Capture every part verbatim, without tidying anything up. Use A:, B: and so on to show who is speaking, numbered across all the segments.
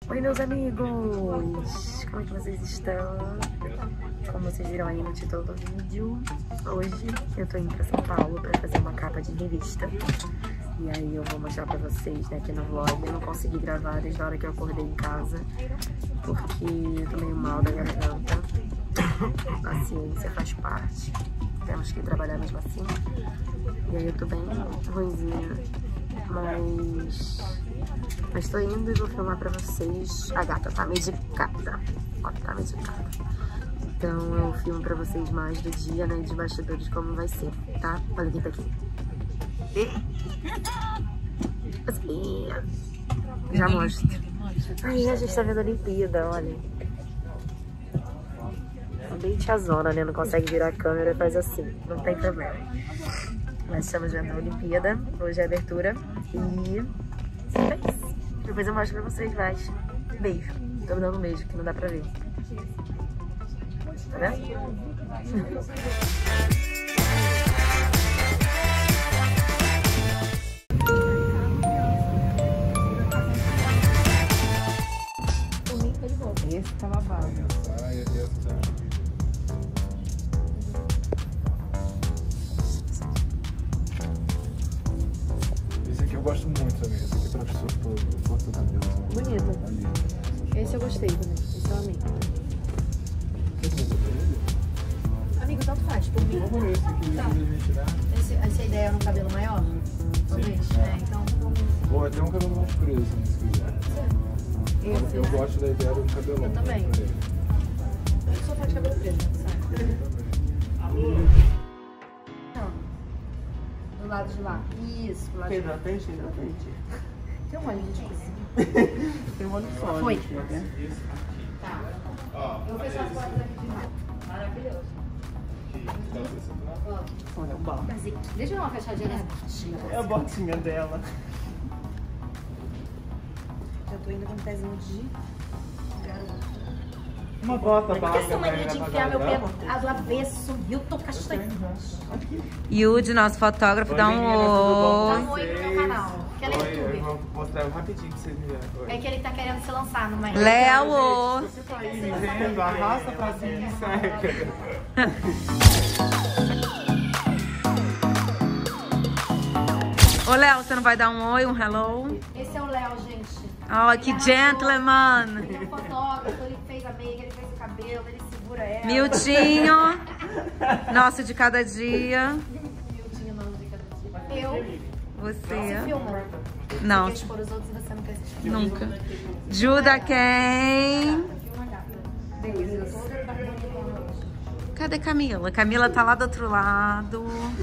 A: Oi, meus amigos! Como é que vocês estão? Como vocês viram aí no título do vídeo, hoje eu tô indo pra São Paulo pra fazer uma capa de revista. E aí eu vou mostrar pra vocês, né, aqui no vlog. Eu não consegui gravar desde a hora que eu acordei em casa, porque eu tô meio mal da garganta. A ciência faz parte. Temos que trabalhar mesmo assim. E aí eu tô bem ruimzinha. Mas... Mas tô indo e vou filmar pra vocês. A gata tá medicada. Ó, tá medicada. Então eu filmo pra vocês mais do dia, né? De bastidores como vai ser, tá? Olha quem tá aqui. Assim. Já mostro. Aí a gente tá vendo a Olimpíada, olha. Bem tiazona, né? Não consegue virar a câmera e faz assim. Não tem problema. Nós estamos vendo a Olimpíada. Hoje é a abertura. E... é isso. Depois eu mostro pra vocês mais. Beijo. Tô me dando um beijo, que não dá pra ver. Tá vendo?
B: Esse tá lavado.
C: Ah, esse tá. Esse aqui eu gosto muito também. Esse aqui é professor por Porto da Deus.
A: Bonito. Esse eu gostei também. Esse eu amei. Amigo, tanto faz, por mim.
C: Vamos ver esse aqui, tá.
A: Esse, essa ideia é no cabelo maior? Talvez? É, então vamos...
C: Ou até um cabelo mais preso, né, se quiser.
A: Esse,
C: Eu
A: né?
C: gosto da ideia do cabelão.
A: Eu também. Eu sou fã de cabelo preso, sabe? Não. Do lado de lá. Isso, do lado de lá.
B: Hidratante, hidratante.
A: Tem um olho de coisa.
B: Tem um olho só.
A: Foi.
B: Gente, né?
A: Tá. Eu fiz as fotos aqui de lá. Maravilhoso.
B: Olha o barro.
A: Mas deixa eu dar uma fechadinha nessa botinha.
B: É a botinha dela.
A: Já tô indo com um pezinho de garoto.
B: Uma bota
A: Por que
B: básica.
A: essa mania de enfiar meu pé do avesso? Hilton Castanho.
D: Yudi, nosso fotógrafo, dá um
A: Dá um
D: oi.
A: oi pro meu canal. Que ela é
B: Oi, eu
A: youtuber.
B: vou mostrar rapidinho pra vocês verem.
A: É que ele tá querendo se lançar numa
D: Léo!
B: Você tá aí me vendo? Arrasta pra cima e segue.
D: Ô, Léo, você não vai dar um oi, um hello?
A: Esse é o Léo, gente.
D: Oh, que gentleman!
A: Ele é um fotógrafo, ele fez a make, ele fez o cabelo, ele segura ela.
D: Miltinho, nosso de cada dia.
A: Miltinho, não, de cada dia. Eu.
D: Você.
A: Você filma?
D: Não,
A: Quer expor os outros e você não quer assistir.
D: nunca. Juda quem?
A: Filma a gata. Beleza. Toda bonitona hoje.
D: Cadê Camila? Camila tá lá do outro lado.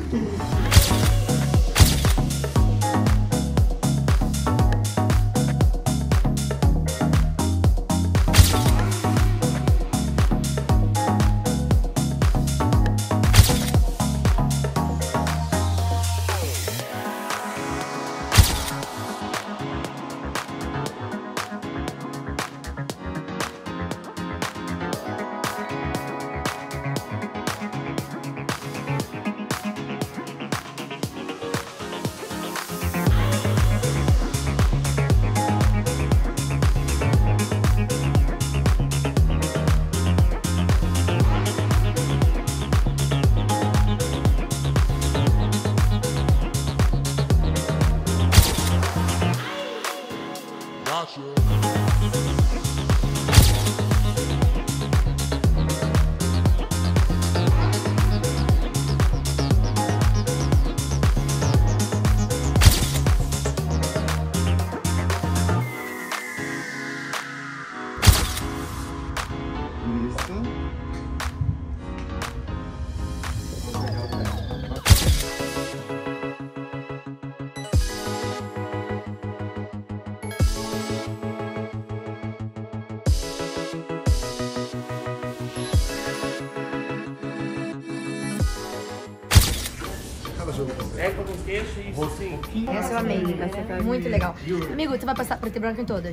B: É com queixo e sim.
A: Essa eu amei, muito legal. Amigo, tu vai passar preto e branco em todas?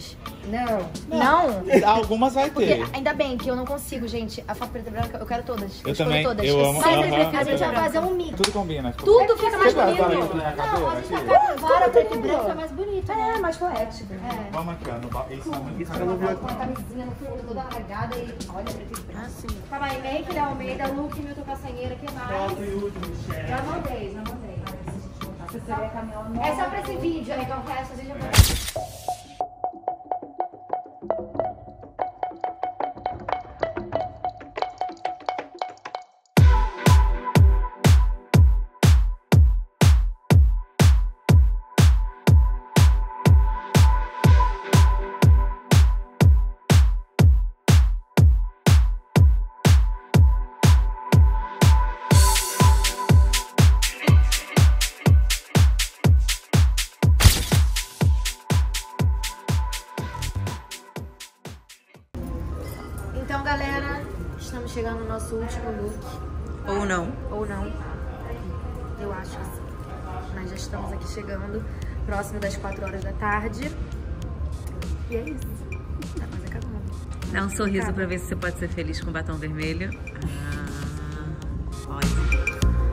A: Não. Não?
B: Algumas vai
A: Porque
B: ter.
A: ainda bem que eu não consigo, gente. A foto preta e branca, eu quero todas.
B: Eu
A: escolho
B: também,
A: todas.
B: eu amo.
A: Mas
B: Aham.
A: a gente vai fazer um mix.
B: Tudo combina.
A: Tudo fica mais
C: Você
A: bonito.
C: gosta da minha cabelo
A: Não, a gente
C: aqui?
A: vai capivara preto e branco é mais bonito. É, mais poético. É.
B: Vamos aqui, ó. No ba... Isso não
C: Isso eu não vi
A: Com a camisinha no fundo, toda largada e olha, preto e branco.
D: Ah, sim.
A: Calma aí, make, Léo Almeida, look, Milton Castanheira, que mais? Já mandei, já mandei. É só pra esse vídeo, então o resto a gente já vai. Então, galera, estamos chegando no nosso último look.
D: Ou não.
A: Ou não. Eu acho assim. Nós já estamos aqui chegando, próximo das quatro horas da tarde. E é isso. Tá quase acabando.
D: Dá um sorriso pra ver se você pode ser feliz com batom vermelho. Ah, pode.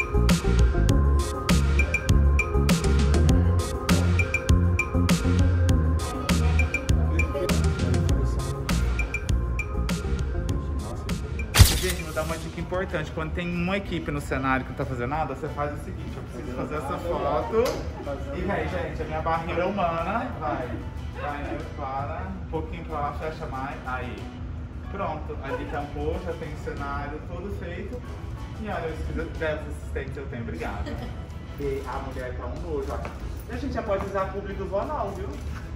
B: Gente, vou dar uma dica importante. Quando tem uma equipe no cenário que não tá fazendo nada, você faz o seguinte: eu preciso fazer essa foto. E aí, gente, a minha barriga humana vai. Vai, né? Para. Um pouquinho pra lá, fecha mais. Aí. Pronto. Ali tampou, já tem o cenário todo feito. E olha, se quiser os assistentes eu tenho, obrigado. E a mulher tá um nojo, ó. E a gente já pode usar público do Vonal, viu?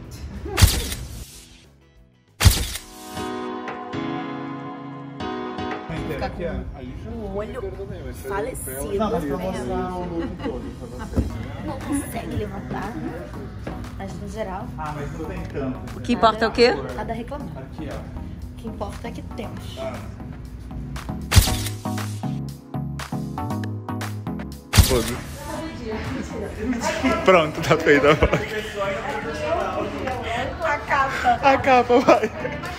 A: Fica
B: Aqui, ó.
A: com o olho falecido.
B: Não, mas pra mostrar o look todo pra vocês.
A: Não consegue levantar. Mas no geral,
B: Ah, mas não tem tanto.
D: O que importa é o quê?
A: nada a reclamar.
B: Aqui, ó.
A: O que importa é que temos.
B: Ah. Pronto, tá feita a foto.
A: A capa.
B: A capa vai.